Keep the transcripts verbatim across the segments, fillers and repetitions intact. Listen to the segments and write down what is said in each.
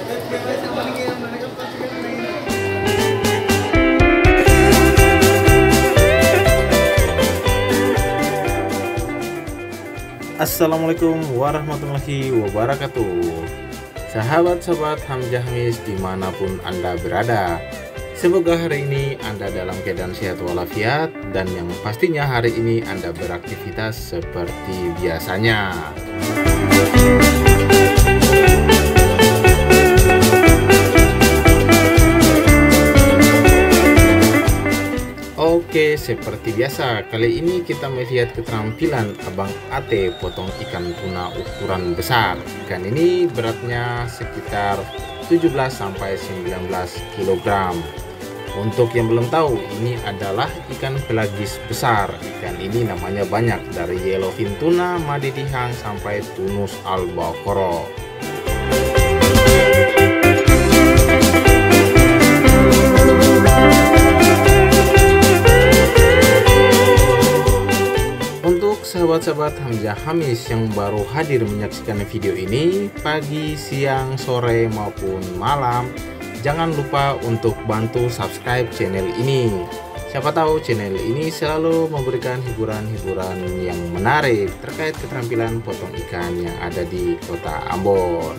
Assalamualaikum warahmatullahi wabarakatuh. Sahabat-sahabat Hamzah Hamis dimanapun Anda berada, semoga hari ini Anda dalam keadaan sehat walafiat, dan yang pastinya hari ini Anda beraktivitas seperti biasanya. Oke, seperti biasa, kali ini kita melihat keterampilan Abang Ate potong ikan tuna ukuran besar. Ikan ini beratnya sekitar tujuh belas sampai sembilan belas kilogram. Untuk yang belum tahu, ini adalah ikan pelagis besar. Ikan ini namanya banyak, dari yellowfin tuna, madidihang, sampai tunus albacora. Sahabat-sahabat Hamzah Hamis yang baru hadir menyaksikan video ini pagi, siang, sore maupun malam, jangan lupa untuk bantu subscribe channel ini. Siapa tahu channel ini selalu memberikan hiburan-hiburan yang menarik terkait keterampilan potong ikan yang ada di Kota Ambon.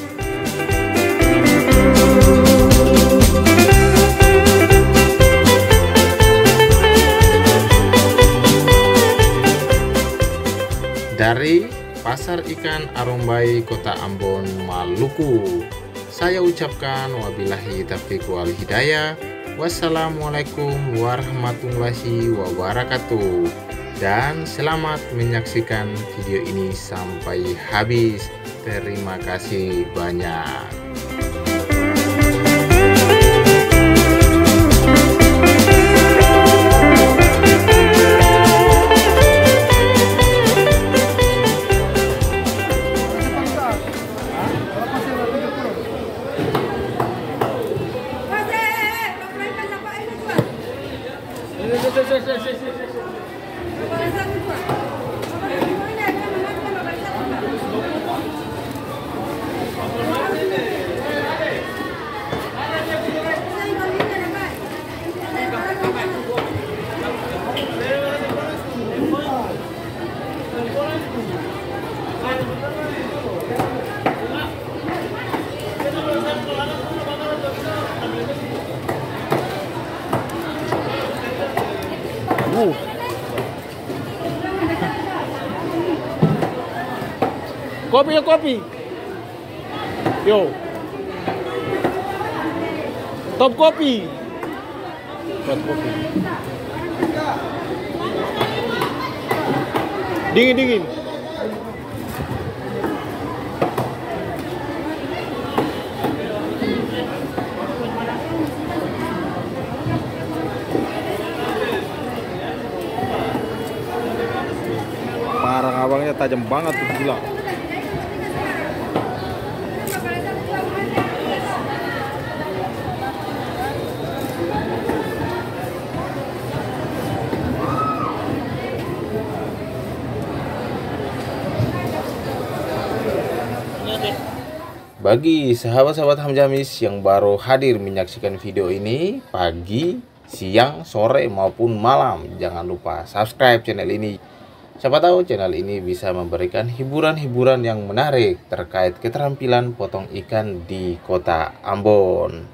Dari Pasar Ikan Arombai, Kota Ambon, Maluku, saya ucapkan wabillahi taufiq wal hidayah. Wassalamualaikum warahmatullahi wabarakatuh. Dan selamat menyaksikan video ini sampai habis. Terima kasih banyak. Uh. Kopi ya kopi. Yo. Top kopi. Top kopi. Dingin dingin. Parang abangnya tajam banget tuh, gila. Bagi sahabat-sahabat Hamzah Hamis yang baru hadir menyaksikan video ini pagi, siang, sore maupun malam, jangan lupa subscribe channel ini. Siapa tahu channel ini bisa memberikan hiburan-hiburan yang menarik terkait keterampilan potong ikan di Kota Ambon.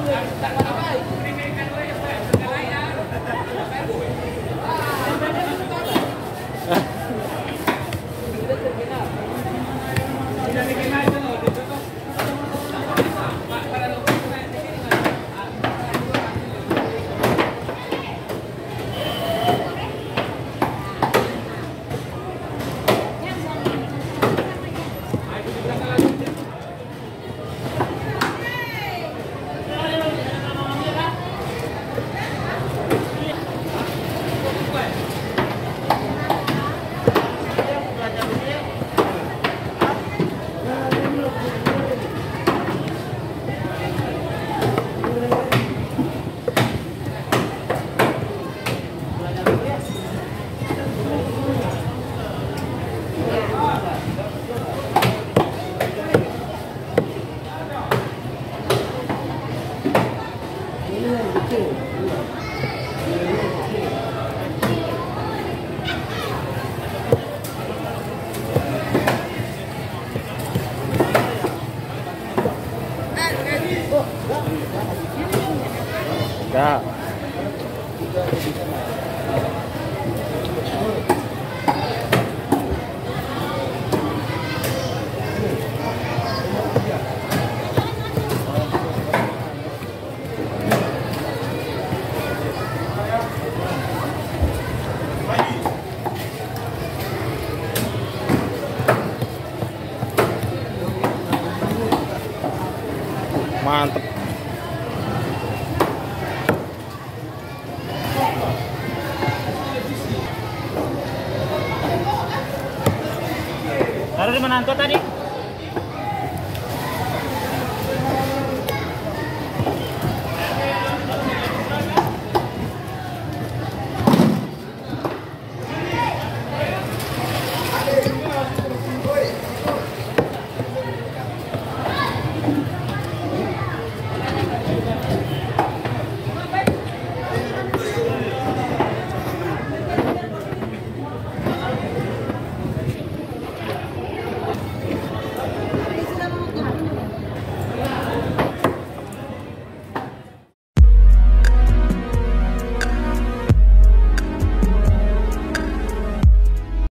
Ya. Mantep. Taruh di mana angkot tadi?